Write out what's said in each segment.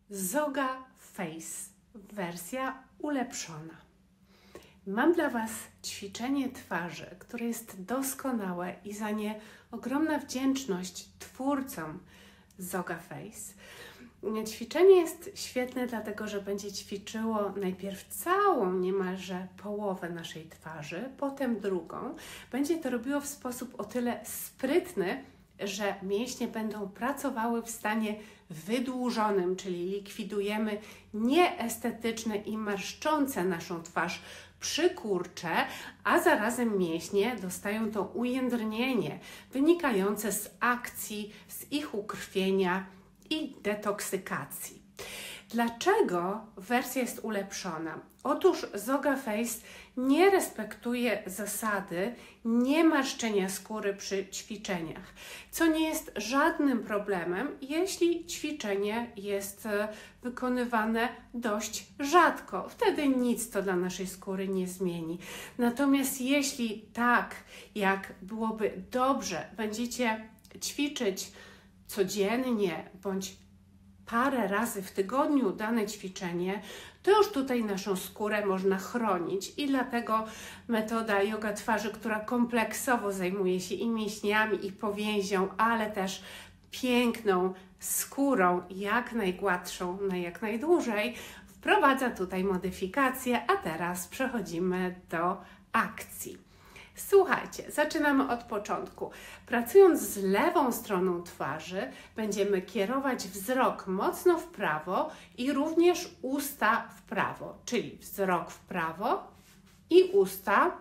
Zoga Face, wersja ulepszona. Mam dla Was ćwiczenie twarzy, które jest doskonałe i za nie ogromna wdzięczność twórcom Zoga Face. Ćwiczenie jest świetne, dlatego że będzie ćwiczyło najpierw całą, niemalże połowę naszej twarzy, potem drugą. Będzie to robiło w sposób o tyle sprytny, że mięśnie będą pracowały w stanie wydłużonym, czyli likwidujemy nieestetyczne i marszczące naszą twarz przykurcze, a zarazem mięśnie dostają to ujędrnienie wynikające z akcji, z ich ukrwienia i detoksykacji. Dlaczego wersja jest ulepszona? Otóż Zoga Face nie respektuje zasady niemarszczenia skóry przy ćwiczeniach, co nie jest żadnym problemem, jeśli ćwiczenie jest wykonywane dość rzadko. Wtedy nic to dla naszej skóry nie zmieni. Natomiast jeśli tak, jak byłoby dobrze, będziecie ćwiczyć codziennie bądź parę razy w tygodniu dane ćwiczenie, to już tutaj naszą skórę można chronić i dlatego metoda joga twarzy, która kompleksowo zajmuje się i mięśniami, i powięzią, ale też piękną skórą, jak najgładszą na jak najdłużej, wprowadza tutaj modyfikacje, a teraz przechodzimy do akcji. Słuchajcie, zaczynamy od początku. Pracując z lewą stroną twarzy, będziemy kierować wzrok mocno w prawo i również usta w prawo, czyli wzrok w prawo i usta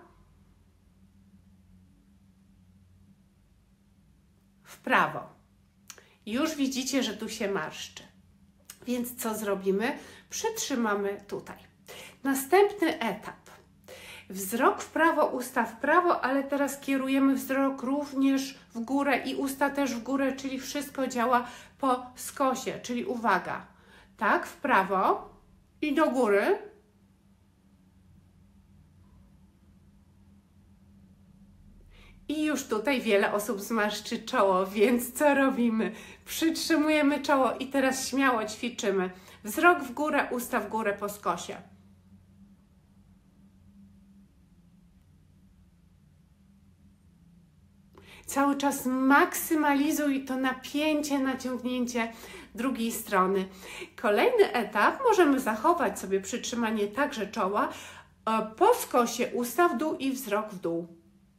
w prawo. Już widzicie, że tu się marszczy. Więc co zrobimy? Przytrzymamy tutaj. Następny etap. Wzrok w prawo, usta w prawo, ale teraz kierujemy wzrok również w górę i usta też w górę, czyli wszystko działa po skosie, czyli uwaga, tak, w prawo i do góry. I już tutaj wiele osób zmarszczy czoło, więc co robimy? Przytrzymujemy czoło i teraz śmiało ćwiczymy. Wzrok w górę, usta w górę po skosie. Cały czas maksymalizuj to napięcie, naciągnięcie drugiej strony. Kolejny etap możemy zachować sobie przytrzymanie także czoła, po skosie usta w dół i wzrok w dół.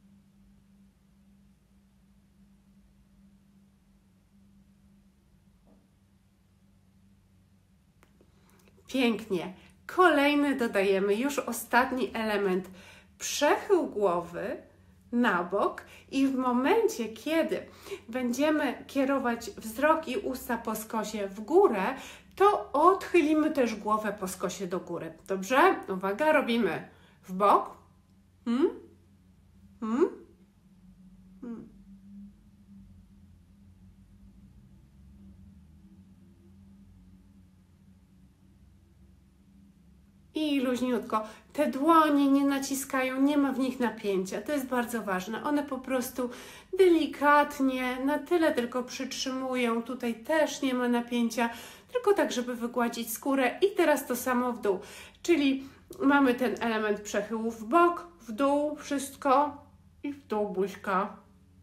Pięknie. Kolejny dodajemy, już ostatni element, przechył głowy na bok i w momencie, kiedy będziemy kierować wzrok i usta po skosie w górę, to odchylimy też głowę po skosie do góry. Dobrze? Uwaga, robimy w bok. I luźniutko. Te dłonie nie naciskają, nie ma w nich napięcia. To jest bardzo ważne. One po prostu delikatnie, na tyle tylko przytrzymują. Tutaj też nie ma napięcia, tylko tak, żeby wygładzić skórę. I teraz to samo w dół. Czyli mamy ten element przechyłu w bok, w dół, wszystko i w dół buźka.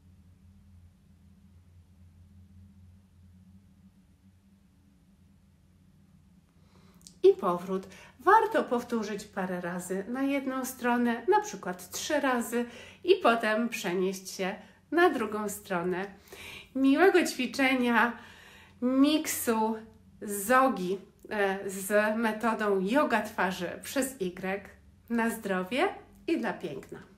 I powrót. Warto powtórzyć parę razy na jedną stronę, na przykład 3 razy i potem przenieść się na drugą stronę. Miłego ćwiczenia miksu zogi z metodą joga twarzy przez Y. Na zdrowie i dla piękna.